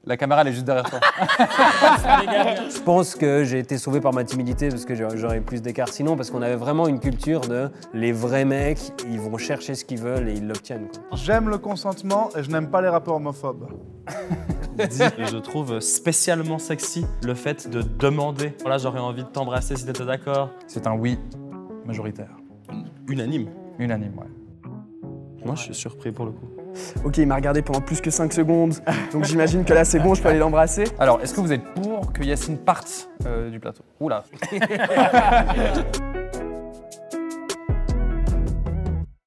La caméra, elle est juste derrière toi. Je pense que j'ai été sauvé par ma timidité parce que j'aurais eu plus d'écart sinon, parce qu'on avait vraiment une culture de les vrais mecs, ils vont chercher ce qu'ils veulent et ils l'obtiennent. J'aime le consentement et je n'aime pas les rappeurs homophobes. Je trouve spécialement sexy le fait de demander. Voilà, j'aurais envie de t'embrasser si t'étais d'accord. C'est un oui majoritaire. Unanime. Unanime, ouais. Moi, je suis surpris pour le coup. Ok, il m'a regardé pendant plus que 5 secondes, donc j'imagine que là c'est bon, je peux aller l'embrasser. Alors, est-ce que vous êtes pour que Yacine parte du plateau? Oula.